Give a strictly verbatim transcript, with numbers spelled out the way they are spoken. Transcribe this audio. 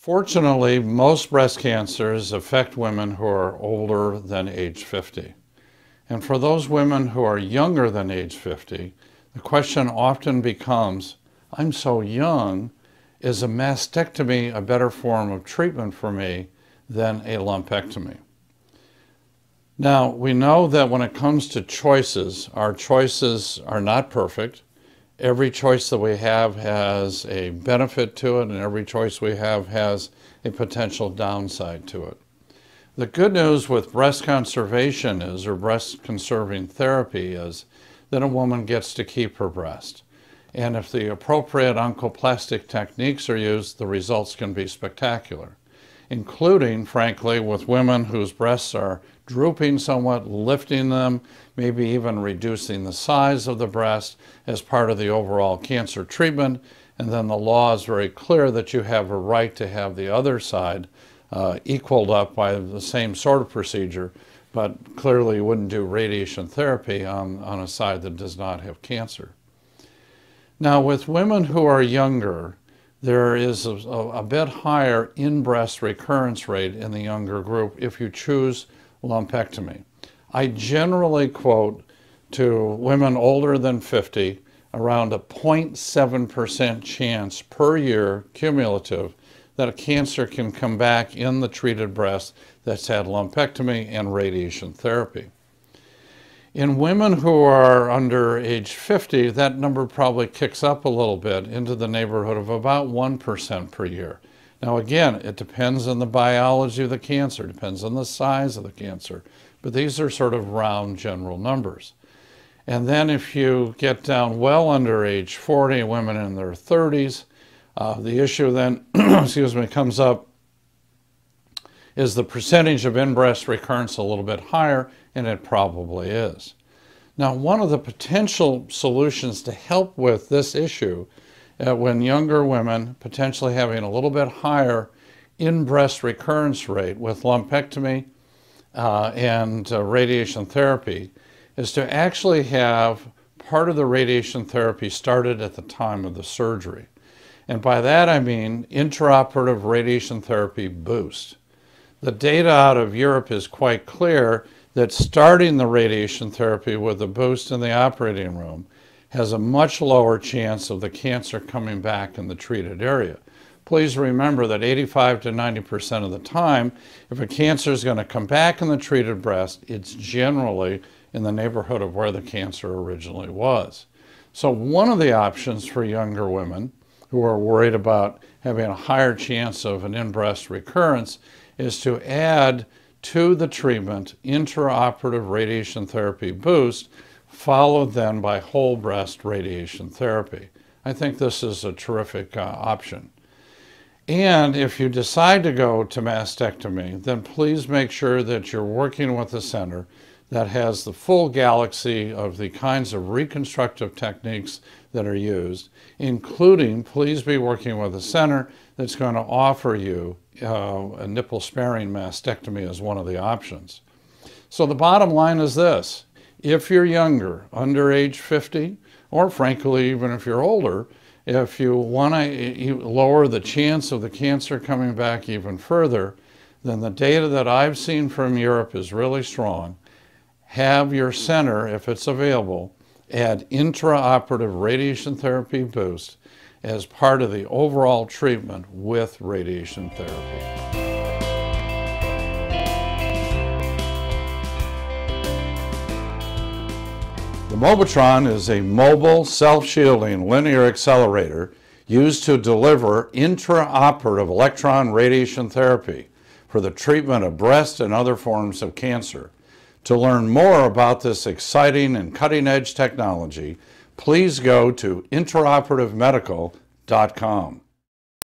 Fortunately, most breast cancers affect women who are older than age fifty. And for those women who are younger than age fifty, the question often becomes, I'm so young, is a mastectomy a better form of treatment for me than a lumpectomy? Now, we know that when it comes to choices, our choices are not perfect. Every choice that we have has a benefit to it, and every choice we have has a potential downside to it. The good news with breast conservation is, or breast conserving therapy is, that a woman gets to keep her breast. And if the appropriate oncoplastic techniques are used, the results can be spectacular, including, frankly, with women whose breasts are drooping somewhat, lifting them, maybe even reducing the size of the breast as part of the overall cancer treatment. And then the law is very clear that you have a right to have the other side uh, equaled up by the same sort of procedure, but clearly you wouldn't do radiation therapy on, on a side that does not have cancer. Now, with women who are younger, there is a, a bit higher in-breast recurrence rate in the younger group if you choose lumpectomy. I generally quote to women older than fifty around a zero point seven percent chance per year cumulative that a cancer can come back in the treated breast that's had lumpectomy and radiation therapy. In women who are under age fifty, that number probably kicks up a little bit into the neighborhood of about one percent per year. Now again, it depends on the biology of the cancer, depends on the size of the cancer, but these are sort of round general numbers. And then if you get down well under age forty, women in their thirties, uh, the issue then, excuse me, comes up, is the percentage of in-breast recurrence a little bit higher? And it probably is. Now, one of the potential solutions to help with this issue, uh, when younger women potentially having a little bit higher in-breast recurrence rate with lumpectomy uh, and uh, radiation therapy, is to actually have part of the radiation therapy started at the time of the surgery. And by that I mean intraoperative radiation therapy boost. The data out of Europe is quite clear that starting the radiation therapy with a boost in the operating room has a much lower chance of the cancer coming back in the treated area. Please remember that eighty-five to ninety percent of the time, if a cancer is going to come back in the treated breast, it's generally in the neighborhood of where the cancer originally was. So one of the options for younger women who are worried about having a higher chance of an in-breast recurrence is to add to the treatment intraoperative radiation therapy boost, followed then by whole breast radiation therapy. I think this is a terrific uh, option. And if you decide to go to mastectomy, then please make sure that you're working with a center that has the full galaxy of the kinds of reconstructive techniques that are used, including please be working with a center that's going to offer you uh, a nipple-sparing mastectomy as one of the options. So the bottom line is this: if you're younger, under age fifty, or frankly even if you're older, if you want to lower the chance of the cancer coming back even further, then the data that I've seen from Europe is really strong. Have your center, if it's available, add intraoperative radiation therapy boost as part of the overall treatment with radiation therapy. The Mobitron is a mobile, self-shielding linear accelerator used to deliver intraoperative electron radiation therapy for the treatment of breast and other forms of cancer. To learn more about this exciting and cutting-edge technology, please go to intraoperative medical dot com.